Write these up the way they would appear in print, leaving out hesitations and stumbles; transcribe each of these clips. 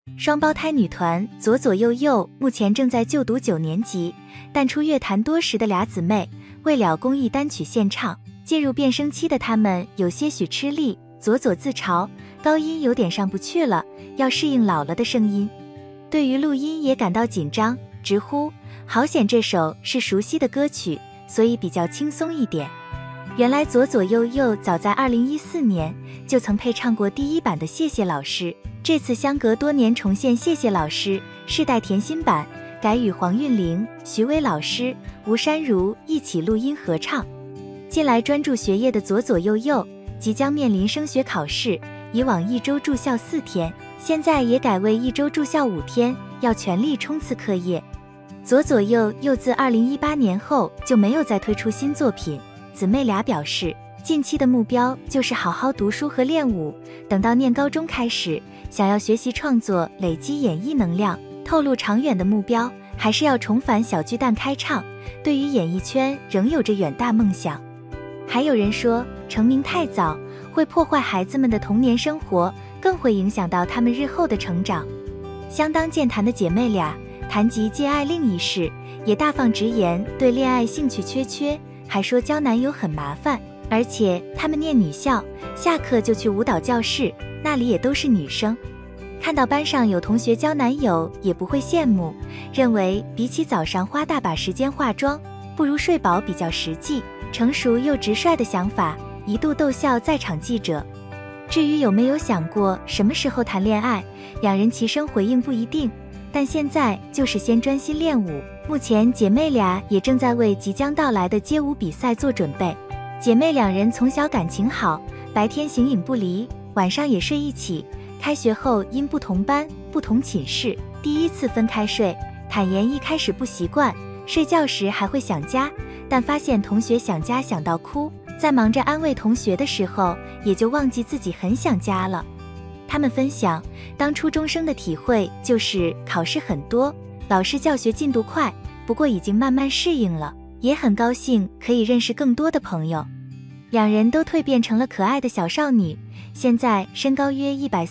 双胞胎女团左左右右目前正在就读9年级，淡出乐坛多时的俩姊妹，为了公益单曲献唱，进入变声期的她们有些许吃力。左左自嘲，高音有点上不去了，要适应老了的声音。对于录音也感到紧张，直呼好险这首是熟悉的歌曲，所以比较轻松一点。原来左左右右早在2014年就曾配唱过第1版的谢谢老师，这次相隔多年重现谢谢老师世代甜心版，改与黄韵玲、徐薇老师、吴珊如一起录音合唱。近来专注学业的左左右右即将面临升学考试，以往1周住校4天，现在也改为1周住校5天，要全力冲刺课业。左左右右自2018年后就没有再推出新作品，姊妹俩表示近期的目标就是好好读书和练舞，等到念高中开始，想要学习创作，累积演艺能量。透露长远的目标还是要重返小巨蛋开唱，对于演艺圈仍有着远大梦想。还有人说成名太早会破坏孩子们的童年生活，更会影响到他们日后的成长。相当健谈的姐妹俩谈及禁爱令一事，也大方直言对恋爱兴趣缺，还说交男友很麻烦，而且他们念女校，下课就去舞蹈教室，那里也都是女生。看到班上有同学交男友也不会羡慕，认为比起早上花大把时间化妆，不如睡饱比较实际，成熟又直率的想法一度逗笑在场记者。至于有没有想过什么时候谈恋爱，两人齐声回应不一定，但现在就是先专心练舞。目前姐妹俩也正在为即将到来的街舞比赛做准备。姐妹两人从小感情好，白天形影不离，晚上也睡一起。开学后因不同班不同寝室，第一次分开睡，坦言一开始不习惯，睡觉时还会想家，但发现同学想家想到哭，在忙着安慰同学的时候，也就忘记自己很想家了。他们分享，当初中生的体会就是考试很多，老师教学进度快，不过已经慢慢适应了，也很高兴可以认识更多的朋友。两人都蜕变成了可爱的小少女，现在身高约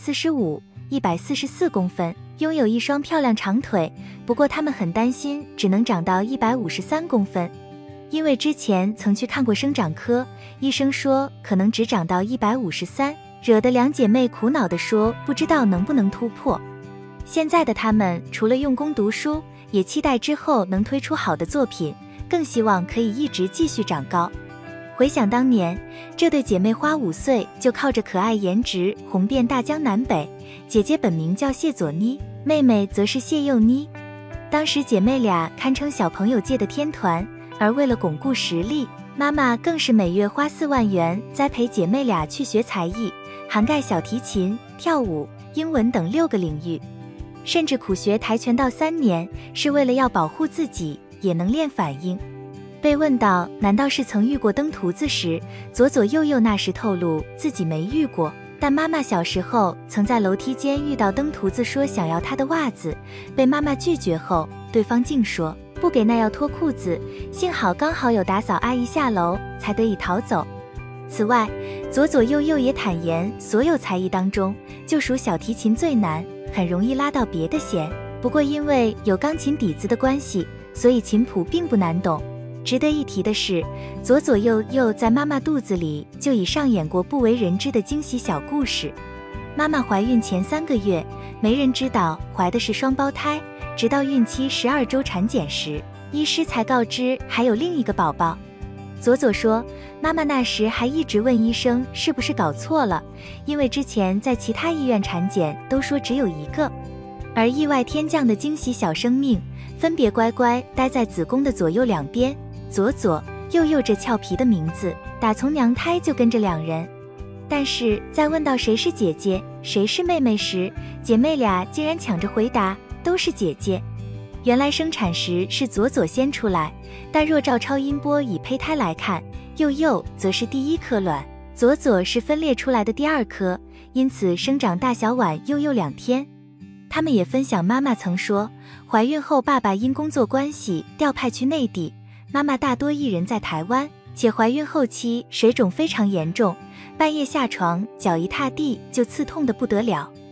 145、144公分，拥有一双漂亮长腿，不过他们很担心只能长到153公分，因为之前曾去看过生长科，医生说可能只长到153，惹得两姐妹苦恼地说不知道能不能突破。现在的她们除了用功读书，也期待之后能推出好的作品，更希望可以一直继续长高。回想当年，这对姐妹花5岁就靠着可爱颜值红遍大江南北，姐姐本名叫谢佐妮，妹妹则是谢佑妮。当时姐妹俩堪称小朋友界的天团，而为了巩固实力，妈妈更是每月花4万元栽培姐妹俩去学才艺，涵盖小提琴、跳舞、英文等6个领域，甚至苦学跆拳道3年，是为了要保护自己也能练反应。被问到难道是曾遇过登徒子时，左左右右那时透露自己没遇过，但妈妈小时候曾在楼梯间遇到登徒子说想要她的袜子，被妈妈拒绝后，对方竟说不给那要脱裤子，幸好刚好有打扫阿姨下楼，才得以逃走。此外，左左右右也坦言，所有才艺当中就属小提琴最难，很容易拉到别的弦，不过因为有钢琴底子的关系，所以琴谱并不难懂。值得一提的是，左左右右在妈妈肚子里就已上演过不为人知的惊喜小故事。妈妈怀孕前3个月，没人知道怀的是双胞胎，直到孕期12周产检时，医师才告知还有另一个宝宝。左左说，妈妈那时还一直问医生是不是搞错了，因为之前在其他医院产检都说只有1个，而意外天降的惊喜小生命分别乖乖待在子宫的左右两边。左左右右这俏皮的名字，打从娘胎就跟着两人。但是在问到谁是姐姐谁是妹妹时，姐妹俩竟然抢着回答都是姐姐。原来生产时是左左先出来，但若照超音波以胚胎来看，右右则是第1颗卵，左左是分裂出来的第2颗，因此生长大小晚右右2天。他们也分享妈妈曾说，怀孕后爸爸因工作关系调派去内地，妈妈大多一人在台湾，且怀孕后期水肿非常严重，半夜下床脚一踏地就刺痛得不得了，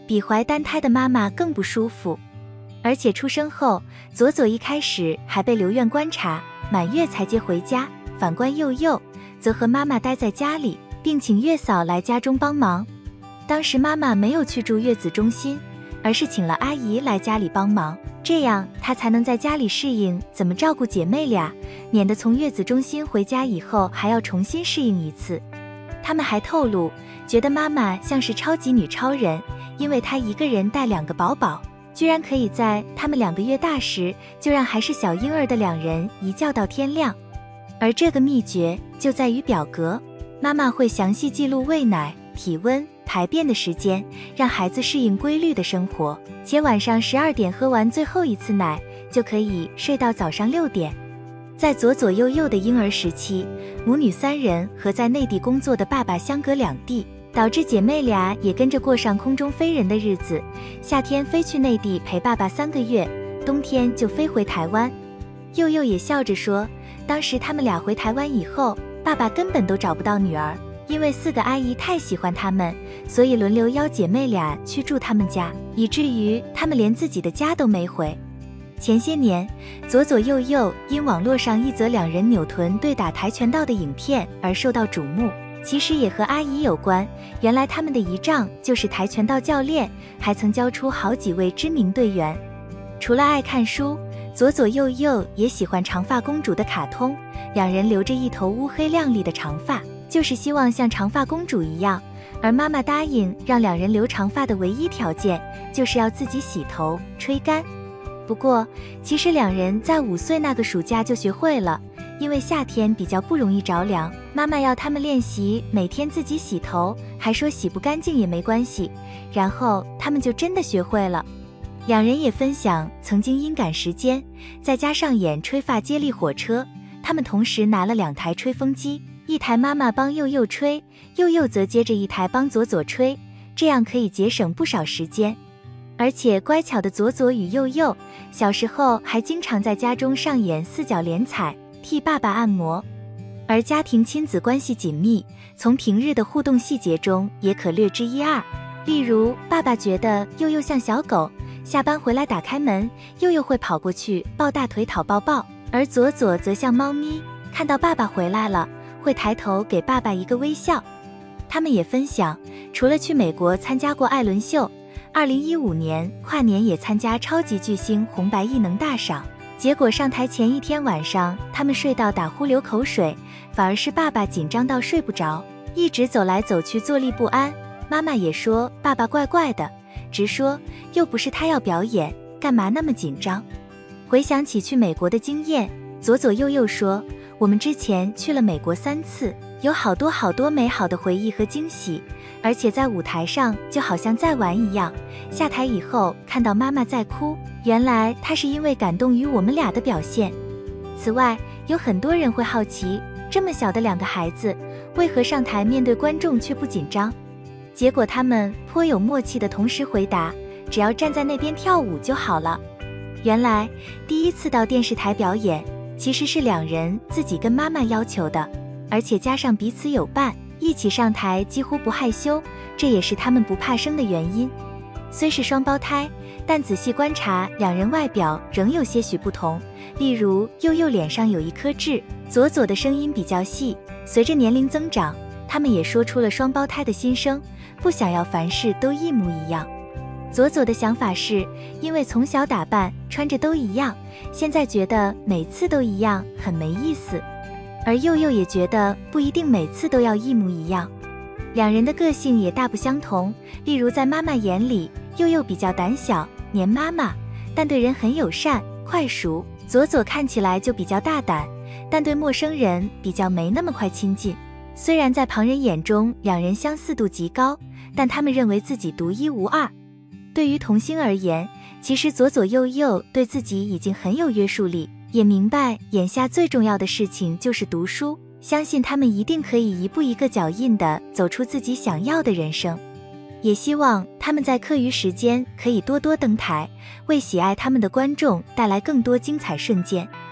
比怀单胎的妈妈更不舒服。而且出生后，佐佐一开始还被留院观察，满月才接回家。反观佑佑，则和妈妈待在家里，并请月嫂来家中帮忙。当时妈妈没有去住月子中心，而是请了阿姨来家里帮忙，这样她才能在家里适应怎么照顾姐妹俩，免得从月子中心回家以后还要重新适应一次。他们还透露，觉得妈妈像是超级女超人，因为她一个人带2个宝宝，居然可以在他们2个月大时就让还是小婴儿的2人一觉到天亮。而这个秘诀就在于表格，妈妈会详细记录喂奶、体温、排便的时间，让孩子适应规律的生活，且晚上12点喝完最后一次奶，就可以睡到早上6点。在佐佐佑佑的婴儿时期，母女3人和在内地工作的爸爸相隔2地，导致姐妹俩也跟着过上空中飞人的日子，夏天飞去内地陪爸爸3个月，冬天就飞回台湾。佑佑也笑着说，当时他们俩回台湾以后，爸爸根本都找不到女儿，因为4个阿姨太喜欢他们，所以轮流邀姐妹俩去住他们家，以至于他们连自己的家都没回。前些年，佐佐佑佑因网络上一则2人扭臀对打跆拳道的影片而受到瞩目，其实也和阿姨有关。原来他们的姨丈就是跆拳道教练，还曾教出好几位知名队员。除了爱看书，佐佐佑佑也喜欢长发公主的卡通，2人留着一头乌黑亮丽的长发，就是希望像长发公主一样。而妈妈答应让2人留长发的唯一条件，就是要自己洗头、吹干。不过，其实2人在5岁那个暑假就学会了，因为夏天比较不容易着凉，妈妈要他们练习每天自己洗头，还说洗不干净也没关系，然后他们就真的学会了。2人也分享曾经因赶时间，在家上演吹发接力火车，他们同时拿了2台吹风机，一台妈妈帮佑佑吹，佑佑则接着一台帮佐佐吹，这样可以节省不少时间。而且乖巧的佐佐与佑佑小时候还经常在家中上演4脚连踩，替爸爸按摩。而家庭亲子关系紧密，从平日的互动细节中也可略知一二。例如，爸爸觉得佑佑像小狗，下班回来打开门，佑佑会跑过去抱大腿讨抱抱，而佐佐则像猫咪，看到爸爸回来了，会抬头给爸爸一个微笑。他们也分享，除了去美国参加过艾伦秀，2015年跨年也参加超级巨星红白艺能大赏，结果上台前一天晚上，他们睡到打呼流口水，反而是爸爸紧张到睡不着，一直走来走去坐立不安。妈妈也说爸爸怪怪的，直说又不是他要表演，干嘛那么紧张。回想起去美国的经验，佐佐佑佑说，我们之前去了美国3次，有好多美好的回忆和惊喜，而且在舞台上就好像在玩一样。下台以后看到妈妈在哭，原来她是因为感动于我们俩的表现。此外，有很多人会好奇，这么小的2个孩子，为何上台面对观众却不紧张？结果他们颇有默契的同时回答，只要站在那边跳舞就好了。原来第一次到电视台表演，其实是2人自己跟妈妈要求的，而且加上彼此有伴，一起上台几乎不害羞，这也是他们不怕生的原因。虽是双胞胎，但仔细观察2人外表仍有些许不同，例如佑佑脸上有一颗痣，佐佐的声音比较细。随着年龄增长，他们也说出了双胞胎的心声，不想要凡事都一模一样。佐佐的想法是，因为从小打扮穿着都一样，现在觉得每次都一样很没意思。而佑佑也觉得不一定每次都要一模一样。2人的个性也大不相同，例如在妈妈眼里，佑佑比较胆小黏妈妈，但对人很友善快熟；佐佐看起来就比较大胆，但对陌生人比较没那么快亲近。虽然在旁人眼中2人相似度极高，但他们认为自己独一无二。对于童星而言，其实佐佐佑佑对自己已经很有约束力，也明白眼下最重要的事情就是读书，相信他们一定可以一步一个脚印地走出自己想要的人生。也希望他们在课余时间可以多多登台，为喜爱他们的观众带来更多精彩瞬间。